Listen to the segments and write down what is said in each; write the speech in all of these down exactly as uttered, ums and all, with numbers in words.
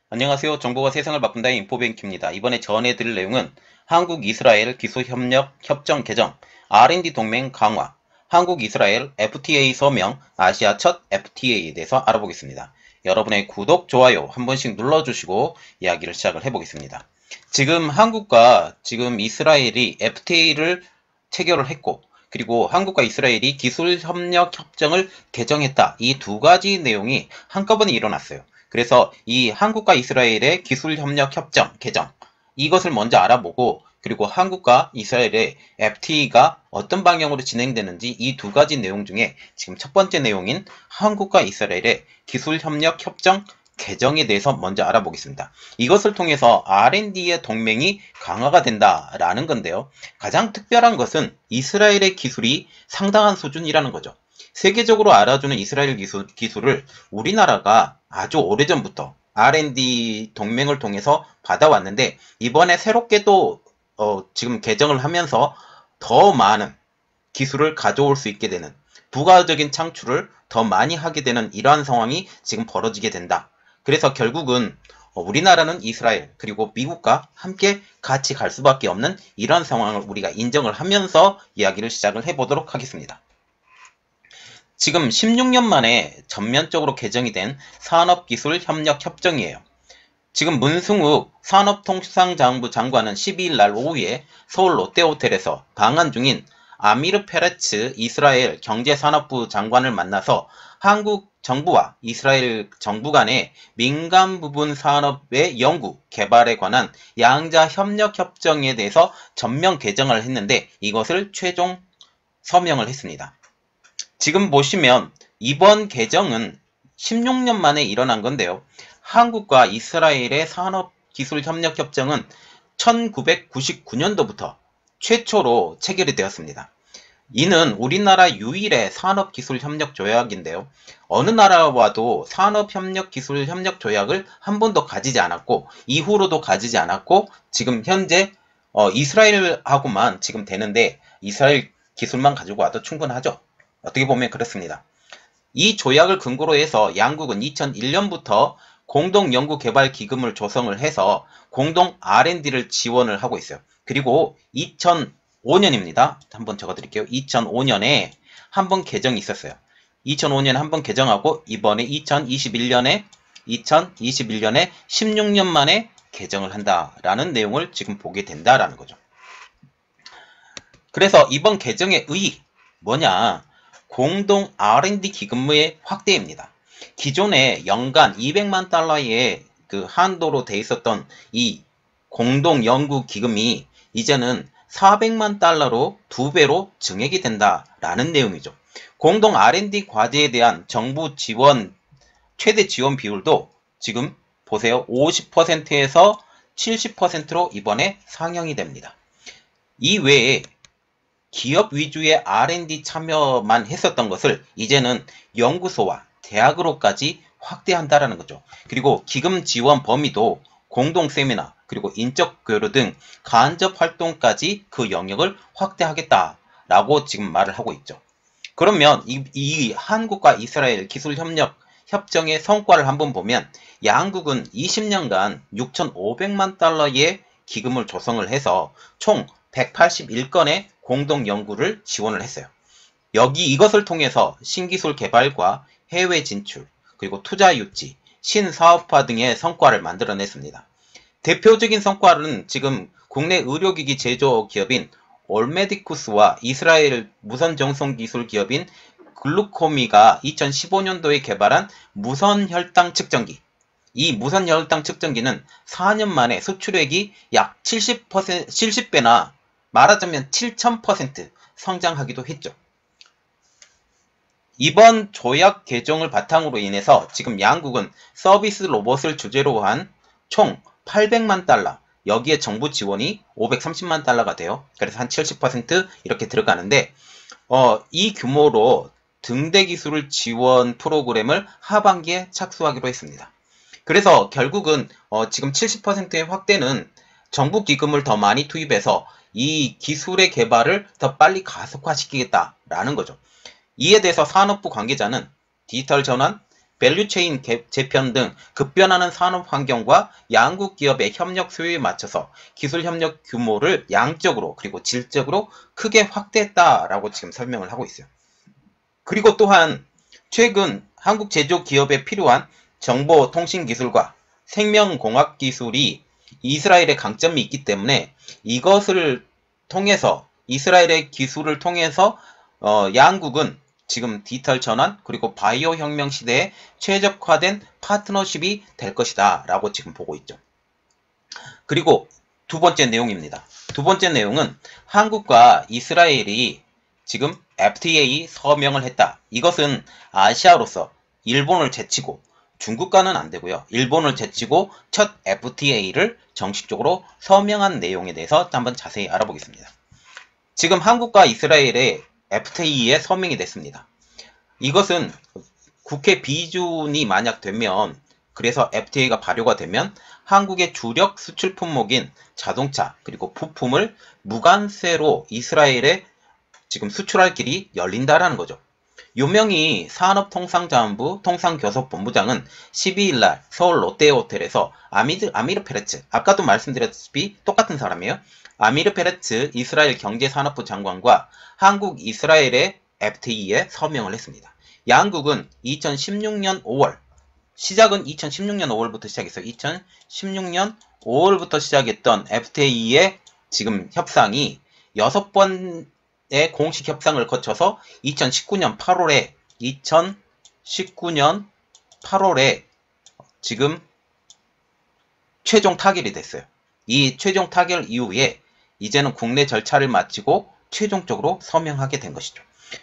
안녕하세요. 정보가 세상을 바꾼다의 인포뱅크입니다. 이번에 전해드릴 내용은 한국-이스라엘 기술협력 협정 개정, 알 앤 디 동맹 강화, 한국-이스라엘 에프 티 에이 서명, 아시아 첫 에프 티 에이에 대해서 알아보겠습니다. 여러분의 구독, 좋아요 한 번씩 눌러주시고 이야기를 시작을 해보겠습니다. 지금 한국과 지금 이스라엘이 에프 티 에이를 체결을 했고, 그리고 한국과 이스라엘이 기술협력 협정을 개정했다. 이 두 가지 내용이 한꺼번에 일어났어요. 그래서 이 한국과 이스라엘의 기술협력 협정 개정, 이것을 먼저 알아보고, 그리고 한국과 이스라엘의 에프 티 에이가 어떤 방향으로 진행되는지 이 두 가지 내용 중에 지금 첫 번째 내용인 한국과 이스라엘의 기술협력 협정 개정에 대해서 먼저 알아보겠습니다. 이것을 통해서 알 앤 디의 동맹이 강화가 된다라는 건데요. 가장 특별한 것은 이스라엘의 기술이 상당한 수준이라는 거죠. 세계적으로 알아주는 이스라엘 기술, 기술을 우리나라가 아주 오래전부터 알 앤 디 동맹을 통해서 받아왔는데, 이번에 새롭게 또 어, 지금 개정을 하면서 더 많은 기술을 가져올 수 있게 되는, 부가적인 창출을 더 많이 하게 되는 이러한 상황이 지금 벌어지게 된다. 그래서 결국은 우리나라는 이스라엘 그리고 미국과 함께 같이 갈 수밖에 없는 이런 상황을 우리가 인정을 하면서 이야기를 시작을 해보도록 하겠습니다. 지금 십육 년 만에 전면적으로 개정이 된 산업기술협력협정이에요. 지금 문승욱 산업통상자원부 장관은 십이 일 날 오후에 서울 롯데호텔에서 방한 중인 아미르 페레츠 이스라엘 경제산업부 장관을 만나서 한국 정부와 이스라엘 정부 간의 민간 부분 산업의 연구, 개발에 관한 양자 협력 협정에 대해서 전면 개정을 했는데, 이것을 최종 서명을 했습니다. 지금 보시면 이번 개정은 십육 년 만에 일어난 건데요. 한국과 이스라엘의 산업기술협력협정은 천구백구십구 년도부터 최초로 체결이 되었습니다. 이는 우리나라 유일의 산업기술협력조약인데요. 어느 나라와도 산업협력기술협력조약을 한 번도 가지지 않았고, 이후로도 가지지 않았고, 지금 현재 어, 이스라엘하고만 지금 되는데, 이스라엘 기술만 가지고 와도 충분하죠. 어떻게 보면 그렇습니다. 이 조약을 근거로 해서 양국은 이천일 년부터 공동연구개발기금을 조성을 해서 공동 알 앤 디를 지원을 하고 있어요. 그리고 이천오 년입니다. 한번 적어드릴게요. 이천오 년에 한번 개정이 있었어요. 이천오 년에 한번 개정하고, 이번에 이천이십일 년에 이천이십일 년에 십육 년 만에 개정을 한다라는 내용을 지금 보게 된다라는 거죠. 그래서 이번 개정의 의의 뭐냐? 공동 알 앤 디 기금의 확대입니다. 기존에 연간 이백만 달러의 그 한도로 돼 있었던 이 공동 연구 기금이 이제는 사백만 달러로 두 배로 증액이 된다라는 내용이죠. 공동 알 앤 디 과제에 대한 정부 지원 최대 지원 비율도 지금 보세요. 오십 퍼센트에서 칠십 퍼센트로 이번에 상향이 됩니다. 이 외에 기업 위주의 알 앤 디 참여만 했었던 것을 이제는 연구소와 대학으로까지 확대한다라는 거죠. 그리고 기금 지원 범위도 공동 세미나 그리고 인적 교류 등 간접 활동까지 그 영역을 확대하겠다라고 지금 말을 하고 있죠. 그러면 이, 이 한국과 이스라엘 기술협력 협정의 성과를 한번 보면, 양국은 이십 년간 육천오백만 달러의 기금을 조성을 해서 총 백팔십일 건의 공동 연구를 지원을 했어요. 여기 이것을 통해서 신기술 개발과 해외 진출, 그리고 투자 유치, 신사업화 등의 성과를 만들어냈습니다. 대표적인 성과는 지금 국내 의료기기 제조 기업인 올메디쿠스와 이스라엘 무선정송기술 기업인 글루코미가 이천십오 년도에 개발한 무선혈당 측정기. 이 무선혈당 측정기는 사 년 만에 수출액이 약 칠십 퍼센트, 칠십 배나 말하자면 칠천 퍼센트 성장하기도 했죠. 이번 조약 개정을 바탕으로 인해서 지금 양국은 서비스 로봇을 주제로 한 총 팔백만 달러, 여기에 정부 지원이 오백삼십만 달러가 돼요. 그래서 한 칠십 퍼센트 이렇게 들어가는데, 어, 이 규모로 등대 기술 지원 프로그램을 하반기에 착수하기로 했습니다. 그래서 결국은 어, 지금 칠십 퍼센트의 확대는 정부 기금을 더 많이 투입해서 이 기술의 개발을 더 빨리 가속화시키겠다라는 거죠. 이에 대해서 산업부 관계자는 디지털 전환, 밸류체인 재편 등 급변하는 산업 환경과 양국 기업의 협력 수요에 맞춰서 기술 협력 규모를 양적으로 그리고 질적으로 크게 확대했다라고 지금 설명을 하고 있어요. 그리고 또한 최근 한국 제조 기업에 필요한 정보통신기술과 생명공학기술이 이스라엘의 강점이 있기 때문에 이것을 통해서 이스라엘의 기술을 통해서 어, 양국은 지금 디지털 전환 그리고 바이오 혁명 시대에 최적화된 파트너십이 될 것이다 라고 지금 보고 있죠. 그리고 두 번째 내용입니다. 두 번째 내용은 한국과 이스라엘이 지금 에프티에이 서명을 했다. 이것은 아시아로서 일본을 제치고 중국과는 안 되고요. 일본을 제치고 첫 에프티에이를 정식적으로 서명한 내용에 대해서 한번 자세히 알아보겠습니다. 지금 한국과 이스라엘의 에프티에이에 서명이 됐습니다. 이것은 국회 비준이 만약 되면 그래서 에프티에이가 발효가 되면 한국의 주력 수출 품목인 자동차 그리고 부품을 무관세로 이스라엘에 지금 수출할 길이 열린다라는 거죠. 유명히 산업통상자원부 통상교섭본부장은 십이일 날 서울 롯데호텔에서 아미드, 아미르 페레츠, 아까도 말씀드렸다시피 똑같은 사람이에요. 아미르 페레츠 이스라엘 경제산업부 장관과 한국 이스라엘의 에프티에이에 서명을 했습니다. 양국은 이천십육 년 오월, 시작은 이천십육 년 오월부터 시작했어요. 이천십육 년 오월부터 시작했던 에프티에이의 지금 협상이 여섯 번의 공식 협상을 거쳐서 이천십구 년 팔월에 이천십구 년 팔월에 지금 최종 타결이 됐어요. 이 최종 타결 이후에 이제는 국내 절차를 마치고 최종적으로 서명하게 된 것이죠.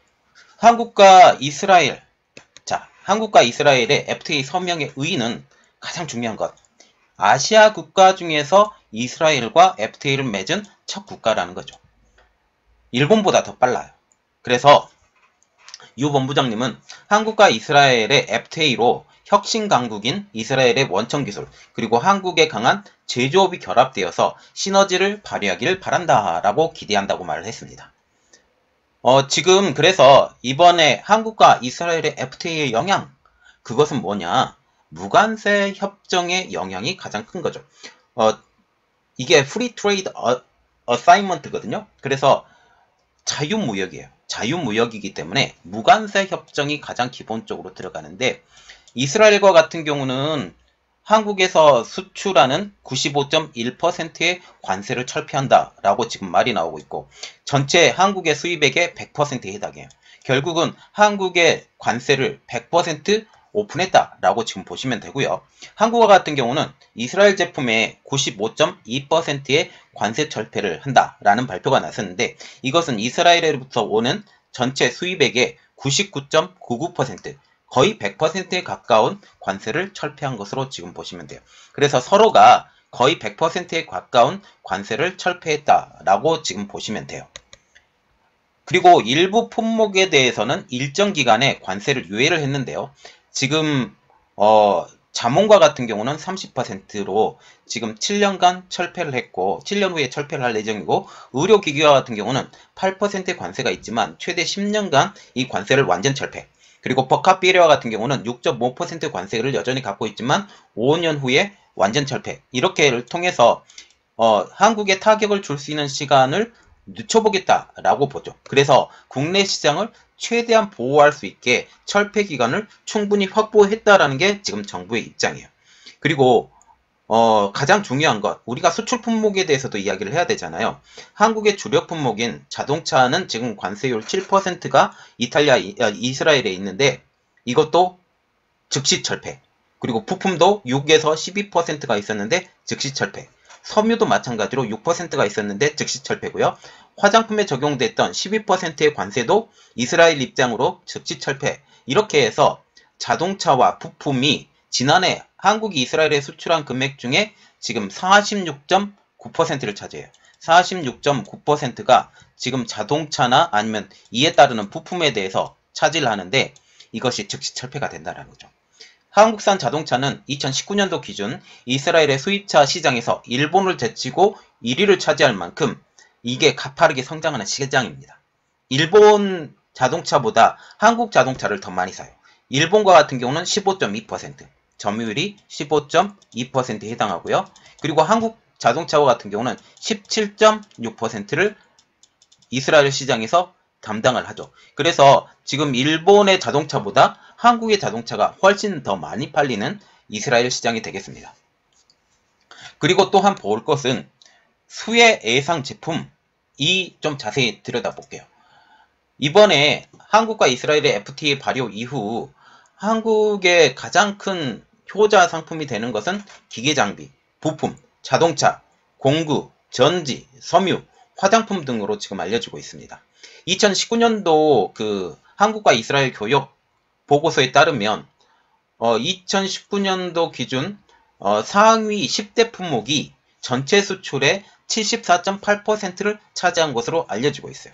한국과 이스라엘, 자, 한국과 이스라엘의 에프티에이 서명의 의의는 가장 중요한 것. 아시아 국가 중에서 이스라엘과 에프티에이를 맺은 첫 국가라는 거죠. 일본보다 더 빨라요. 그래서 유 본부장님은 한국과 이스라엘의 에프티에이로 혁신 강국인 이스라엘의 원천 기술 그리고 한국의 강한 제조업이 결합되어서 시너지를 발휘하길 바란다라고 기대한다고 말을 했습니다. 어, 지금 그래서 이번에 한국과 이스라엘의 에프티에이의 영향, 그것은 뭐냐? 무관세 협정의 영향이 가장 큰 거죠. 어, 이게 프리 트레이드 어사이먼트거든요. 그래서 자유무역이에요. 자유무역이기 때문에 무관세 협정이 가장 기본적으로 들어가는데 이스라엘과 같은 경우는 한국에서 수출하는 구십오 점 일 퍼센트의 관세를 철폐한다라고 지금 말이 나오고 있고 전체 한국의 수입액의 백 퍼센트에 해당해요. 결국은 한국의 관세를 백 퍼센트 오픈했다라고 지금 보시면 되고요. 한국과 같은 경우는 이스라엘 제품의 구십오 점 이 퍼센트의 관세 철폐를 한다라는 발표가 났었는데 이것은 이스라엘로부터 오는 전체 수입액의 구십구 점 구구 퍼센트 거의 백 퍼센트에 가까운 관세를 철폐한 것으로 지금 보시면 돼요. 그래서 서로가 거의 백 퍼센트에 가까운 관세를 철폐했다라고 지금 보시면 돼요. 그리고 일부 품목에 대해서는 일정 기간에 관세를 유예를 했는데요. 지금 어, 자몽과 같은 경우는 삼십 퍼센트로 지금 칠 년간 철폐를 했고 칠 년 후에 철폐를 할 예정이고 의료기기와 같은 경우는 팔 퍼센트의 관세가 있지만 최대 십 년간 이 관세를 완전 철폐 그리고 버카비레와 같은 경우는 육 점 오 퍼센트 관세를 여전히 갖고 있지만 오 년 후에 완전 철폐 이렇게를 통해서 어, 한국에 타격을 줄 수 있는 시간을 늦춰보겠다라고 보죠. 그래서 국내 시장을 최대한 보호할 수 있게 철폐 기간을 충분히 확보했다라는 게 지금 정부의 입장이에요. 그리고 어, 가장 중요한 것, 우리가 수출 품목에 대해서도 이야기를 해야 되잖아요. 한국의 주력 품목인 자동차는 지금 관세율 칠 퍼센트가 이탈리아, 이스라엘에 있는데 이것도 즉시 철폐. 그리고 부품도 육에서 십이 퍼센트가 있었는데 즉시 철폐. 섬유도 마찬가지로 육 퍼센트가 있었는데 즉시 철폐고요. 화장품에 적용됐던 십이 퍼센트의 관세도 이스라엘 입장으로 즉시 철폐. 이렇게 해서 자동차와 부품이 지난해 한국이 이스라엘에 수출한 금액 중에 지금 사십육 점 구 퍼센트를 차지해요. 사십육 점 구 퍼센트가 지금 자동차나 아니면 이에 따르는 부품에 대해서 차지를 하는데 이것이 즉시 철폐가 된다는 거죠. 한국산 자동차는 이천십구 년도 기준 이스라엘의 수입차 시장에서 일본을 제치고 일 위를 차지할 만큼 이게 가파르게 성장하는 시장입니다. 일본 자동차보다 한국 자동차를 더 많이 사요. 일본과 같은 경우는 십오 점 이 퍼센트, 점유율이 십오 점 이 퍼센트에 해당하고요. 그리고 한국 자동차와 같은 경우는 십칠 점 육 퍼센트를 이스라엘 시장에서 담당을 하죠. 그래서 지금 일본의 자동차보다 한국의 자동차가 훨씬 더 많이 팔리는 이스라엘 시장이 되겠습니다. 그리고 또한 볼 것은 수혜 예상 제품이 좀 자세히 들여다볼게요. 이번에 한국과 이스라엘의 에프티에이 발효 이후 한국의 가장 큰 효자 상품이 되는 것은 기계장비, 부품, 자동차, 공구, 전지, 섬유, 화장품 등으로 지금 알려지고 있습니다. 이천십구 년도 그 한국과 이스라엘 교역 보고서에 따르면 어, 이천십구 년도 기준 어, 상위 십 대 품목이 전체 수출의 칠십사 점 팔 퍼센트를 차지한 것으로 알려지고 있어요.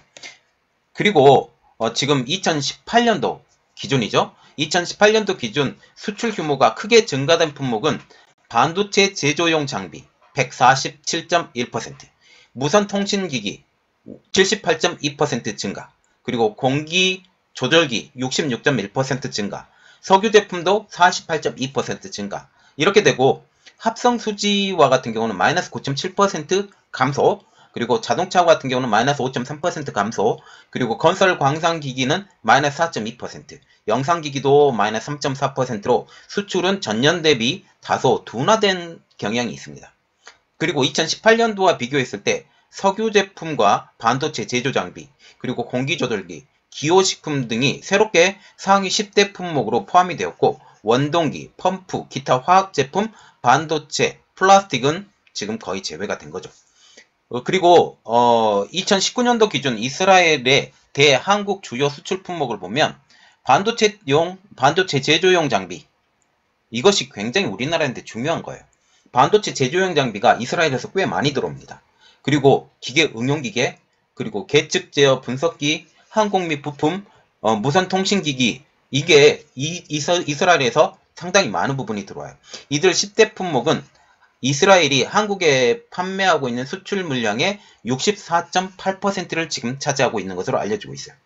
그리고 어, 지금 이천십팔 년도 기준이죠. 이천십팔 년도 기준 수출 규모가 크게 증가된 품목은 반도체 제조용 장비 백사십칠 점 일 퍼센트, 무선 통신기기 칠십팔 점 이 퍼센트 증가, 그리고 공기 조절기 육십육 점 일 퍼센트 증가, 석유 제품도 사십팔 점 이 퍼센트 증가. 이렇게 되고 합성 수지와 같은 경우는 마이너스 구 점 칠 퍼센트 감소, 그리고 자동차 같은 경우는 마이너스 오 점 삼 퍼센트 감소, 그리고 건설 광산기기는 마이너스 사 점 이 퍼센트, 영상기기도 마이너스 삼 점 사 퍼센트로 수출은 전년 대비 다소 둔화된 경향이 있습니다. 그리고 이천십팔 년도와 비교했을 때 석유 제품과 반도체 제조 장비, 그리고 공기조절기, 기호식품 등이 새롭게 상위 십 대 품목으로 포함이 되었고, 원동기, 펌프, 기타 화학제품, 반도체, 플라스틱은 지금 거의 제외가 된 거죠. 어, 그리고 어, 이천십구 년도 기준 이스라엘의 대한국 주요 수출 품목을 보면 반도체용, 반도체 제조용 장비, 이것이 굉장히 우리나라한테 중요한 거예요. 반도체 제조용 장비가 이스라엘에서 꽤 많이 들어옵니다. 그리고 기계 응용기계, 그리고 계측 제어 분석기, 항공 및 부품, 어, 무선 통신기기, 이게 이, 이서, 이스라엘에서 상당히 많은 부분이 들어와요. 이들 십 대 품목은 이스라엘이 한국에 판매하고 있는 수출 물량의 육십사 점 팔 퍼센트를 지금 차지하고 있는 것으로 알려지고 있어요.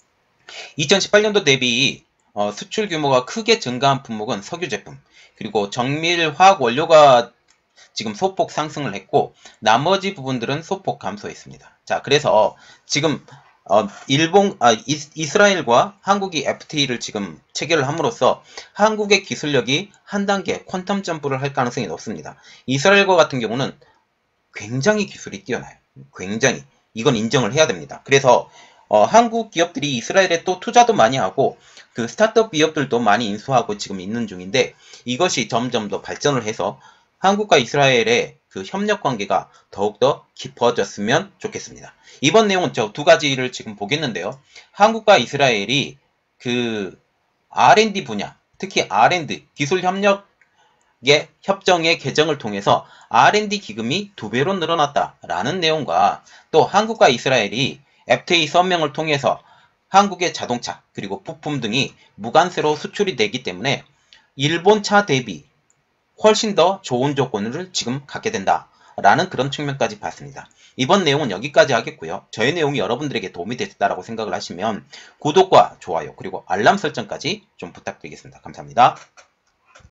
이천십팔 년도 대비 어, 수출 규모가 크게 증가한 품목은 석유 제품, 그리고 정밀 화학 원료가 지금 소폭 상승을 했고, 나머지 부분들은 소폭 감소했습니다. 자, 그래서 지금 어, 일본, 아, 이스, 이스라엘과 한국이 에프티에이를 지금 체결을 함으로써 한국의 기술력이 한 단계 퀀텀 점프를 할 가능성이 높습니다. 이스라엘과 같은 경우는 굉장히 기술이 뛰어나요. 굉장히. 이건 인정을 해야 됩니다. 그래서 어, 한국 기업들이 이스라엘에 또 투자도 많이 하고 그 스타트업 기업들도 많이 인수하고 지금 있는 중인데, 이것이 점점 더 발전을 해서 한국과 이스라엘의 그 협력 관계가 더욱더 깊어졌으면 좋겠습니다. 이번 내용은 저 두 가지를 지금 보겠는데요. 한국과 이스라엘이 그 알 앤 디 분야, 특히 알 앤 디, 기술 협력의 협정의 개정을 통해서 알 앤 디 기금이 두 배로 늘어났다라는 내용과, 또 한국과 이스라엘이 에프티에이 서명을 통해서 한국의 자동차 그리고 부품 등이 무관세로 수출이 되기 때문에 일본 차 대비 훨씬 더 좋은 조건을 지금 갖게 된다라는 그런 측면까지 봤습니다. 이번 내용은 여기까지 하겠고요. 저의 내용이 여러분들에게 도움이 됐다라고 생각을 하시면 구독과 좋아요 그리고 알람 설정까지 좀 부탁드리겠습니다. 감사합니다.